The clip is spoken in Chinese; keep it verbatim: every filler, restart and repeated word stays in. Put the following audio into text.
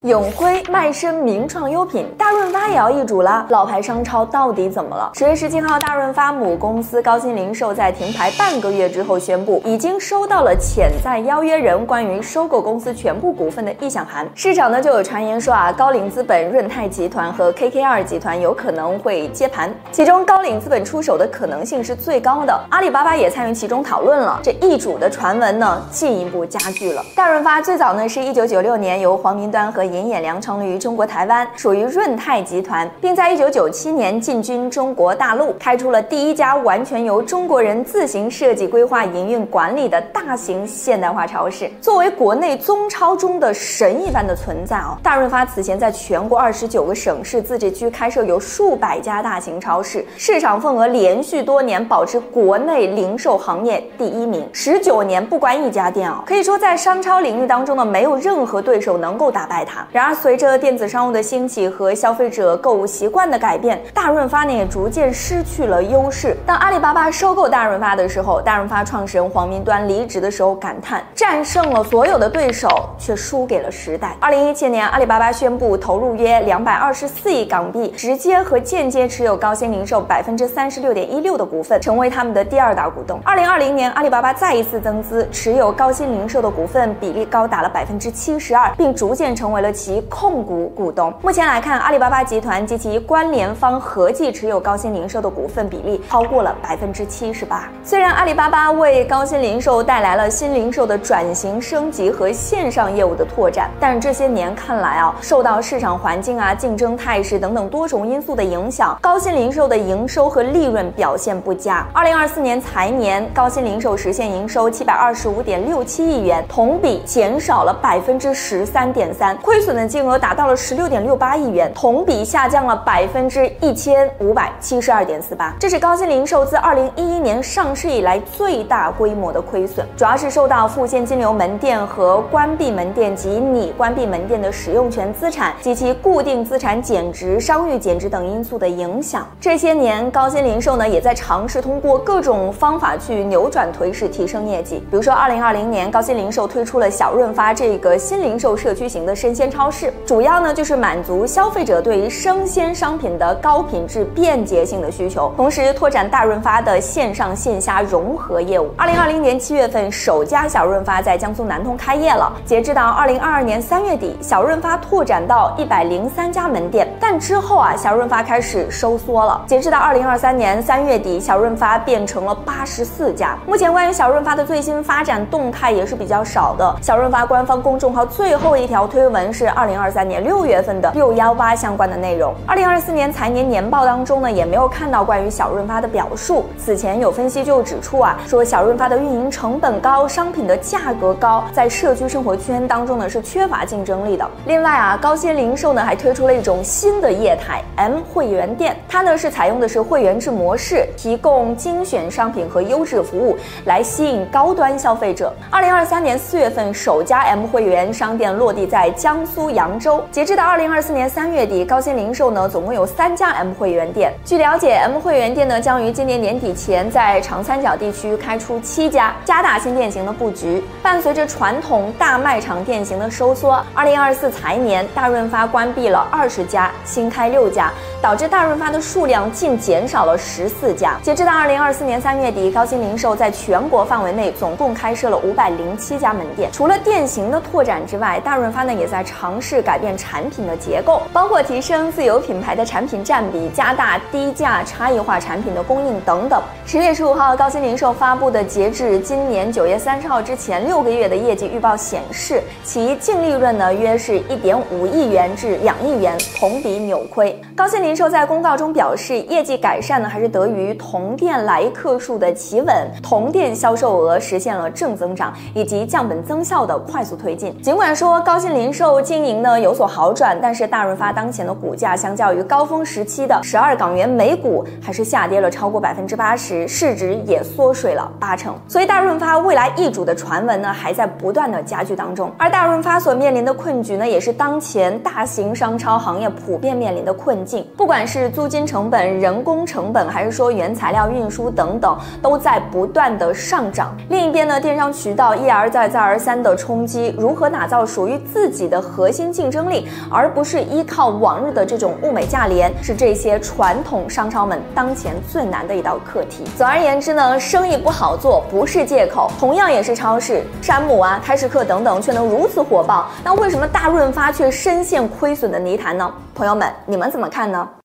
永辉卖身名创优品，大润发也要易主了，老牌商超到底怎么了？十月十七号，大润发母公司高鑫零售在停牌半个月之后宣布，已经收到了潜在邀约人关于收购公司全部股份的意向函。市场呢就有传言说啊，高瓴资本、润泰集团和 K K 二 集团有可能会接盘，其中高瓴资本出手的可能性是最高的。阿里巴巴也参与其中讨论了，这易主的传闻呢进一步加剧了。大润发最早呢是一九九六年由黄明端和尹衍梁成立于中国台湾，属于润泰集团，并在一九九七年进军中国大陆，开出了第一家完全由中国人自行设计、规划、营运、管理的大型现代化超市。作为国内中超中的神一般的存在啊，大润发此前在全国二十九个省市自治区开设有数百家大型超市，市场份额连续多年保持国内零售行业第一名，十九年不关一家店啊，可以说在商超领域当中呢，没有任何对手能够打败它。然而，随着电子商务的兴起和消费者购物习惯的改变，大润发呢也逐渐失去了优势。当阿里巴巴收购大润发的时候，大润发创始人黄明端离职的时候感叹：战胜了所有的对手，却输给了时代。二零一七年，阿里巴巴宣布投入约两百二十四亿港币，直接和间接持有高鑫零售百分之三十六点一六的股份，成为他们的第二大股东。二零二零年，阿里巴巴再一次增资，持有高鑫零售的股份比例高达了百分之七十二，并逐渐成为了其控股股东。目前来看，阿里巴巴集团及其关联方合计持有高鑫零售的股份比例超过了百分之七十八。虽然阿里巴巴为高鑫零售带来了新零售的转型升级和线上业务的拓展，但是这些年看来啊，受到市场环境啊、竞争态势等等多重因素的影响，高鑫零售的营收和利润表现不佳。二零二四年财年，高鑫零售实现营收七百二十五点六七亿元，同比减少了百分之十三点三，亏损的金额达到了十六点六八亿元，同比下降了百分之一千五百七十二点四八。这是高鑫零售自二零一一年上市以来最大规模的亏损，主要是受到付现金流门店和关闭门店及拟关闭门店的使用权资产及其固定资产减值、商誉减值等因素的影响。这些年，高鑫零售呢也在尝试通过各种方法去扭转颓势，提升业绩。比如说，二零二零年，高鑫零售推出了小润发这个新零售社区型的生鲜超市，主要呢就是满足消费者对于生鲜商品的高品质、便捷性的需求，同时拓展大润发的线上线下融合业务。二零二零年七月份，首家小润发在江苏南通开业了。截至到二零二二年三月底，小润发拓展到一百零三家门店，但之后啊，小润发开始收缩了。截至到二零二三年三月底，小润发变成了八十四家。目前关于小润发的最新发展动态也是比较少的。小润发官方公众号最后一条推文是二零二三年六月份的六一八相关的内容。二零二四年财年年报当中呢，也没有看到关于小润发的表述。此前有分析就指出啊，说小润发的运营成本高，商品的价格高，在社区生活圈当中呢是缺乏竞争力的。另外啊，高鑫零售呢还推出了一种新的业态 M 会员店，它呢是采用的是会员制模式，提供精选商品和优质服务来吸引高端消费者。二零二三年四月份，首家 M 会员商店落地在江苏扬州。截至到二零二四年三月底，高鑫零售呢总共有三家 M 会员店。据了解 ，M 会员店呢将于今年年底前在长三角地区开出七家，加大新店型的布局。伴随着传统大卖场店型的收缩，二零二四财年大润发关闭了二十家，新开六家，导致大润发的数量净减少了十四家。截至到二零二四年三月底，高鑫零售在全国范围内总共开设了五百零七家门店。除了店型的拓展之外，大润发呢也在尝试改变产品的结构，包括提升自有品牌的产品占比，加大低价差异化产品的供应等等。十月十五号，高鑫零售发布的截至今年九月三十号之前六个月的业绩预报显示，其净利润呢约是一点五亿元至两亿元，同比扭亏。高鑫零售在公告中表示，业绩改善呢还是得于同店来客数的企稳，同店销售额实现了正增长，以及降本增效的快速推进。尽管说高鑫零售经营呢有所好转，但是大润发当前的股价相较于高峰时期的十二港元每股，还是下跌了超过百分之八十，市值也缩水了八成。所以大润发未来易主的传闻呢还在不断的加剧当中。而大润发所面临的困局呢，也是当前大型商超行业普遍面临的困境。不管是租金成本、人工成本，还是说原材料运输等等，都在不断的上涨。另一边呢，电商渠道一而再再而三的冲击，如何打造属于自己的核心竞争力，而不是依靠往日的这种物美价廉，是这些传统商超们当前最难的一道课题。总而言之呢，生意不好做不是借口。同样也是超市，山姆啊、开市客等等却能如此火爆，那为什么大润发却深陷亏损的泥潭呢？朋友们，你们怎么看呢？